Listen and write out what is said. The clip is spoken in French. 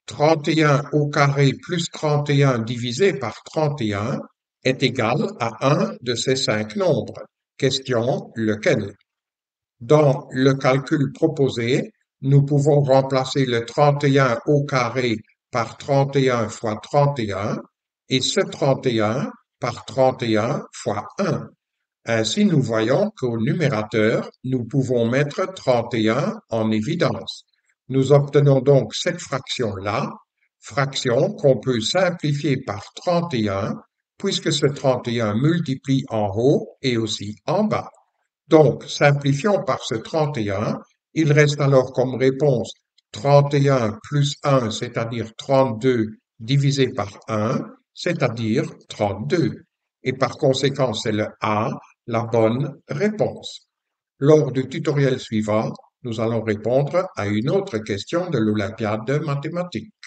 31 au carré plus 31 divisé par 31 est égal à un de ces cinq nombres. Question, lequel? Dans le calcul proposé, nous pouvons remplacer le 31 au carré par 31 fois 31 et ce 31 par 31 fois 1. Ainsi, nous voyons qu'au numérateur, nous pouvons mettre 31 en évidence. Nous obtenons donc cette fraction-là, fraction qu'on peut simplifier par 31, puisque ce 31 multiplie en haut et aussi en bas. Donc, simplifions par ce 31, il reste alors comme réponse 31 plus 1, c'est-à-dire 32, divisé par 1, c'est-à-dire 32. Et par conséquent, c'est le A, la bonne réponse. Lors du tutoriel suivant, nous allons répondre à une autre question de l'Olympiade de mathématiques.